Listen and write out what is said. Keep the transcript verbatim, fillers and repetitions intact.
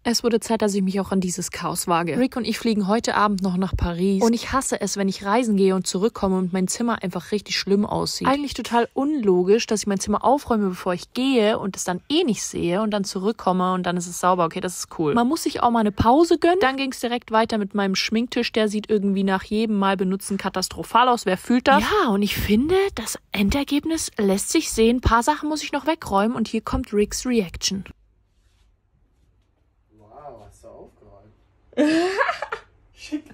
Es wurde Zeit, dass ich mich auch an dieses Chaos wage. Rick und ich fliegen heute Abend noch nach Paris. Und ich hasse es, wenn ich reisen gehe und zurückkomme und mein Zimmer einfach richtig schlimm aussieht. Eigentlich total unlogisch, dass ich mein Zimmer aufräume, bevor ich gehe und es dann eh nicht sehe und dann zurückkomme und dann ist es sauber. Okay, das ist cool. Man muss sich auch mal eine Pause gönnen. Dann ging es direkt weiter mit meinem Schminktisch. Der sieht irgendwie nach jedem Mal benutzen katastrophal aus. Wer fühlt das? Ja, und ich finde, das Endergebnis lässt sich sehen. Ein paar Sachen muss ich noch wegräumen und hier kommt Ricks Reaction. Wow, hast du aufgeräumt. Schick.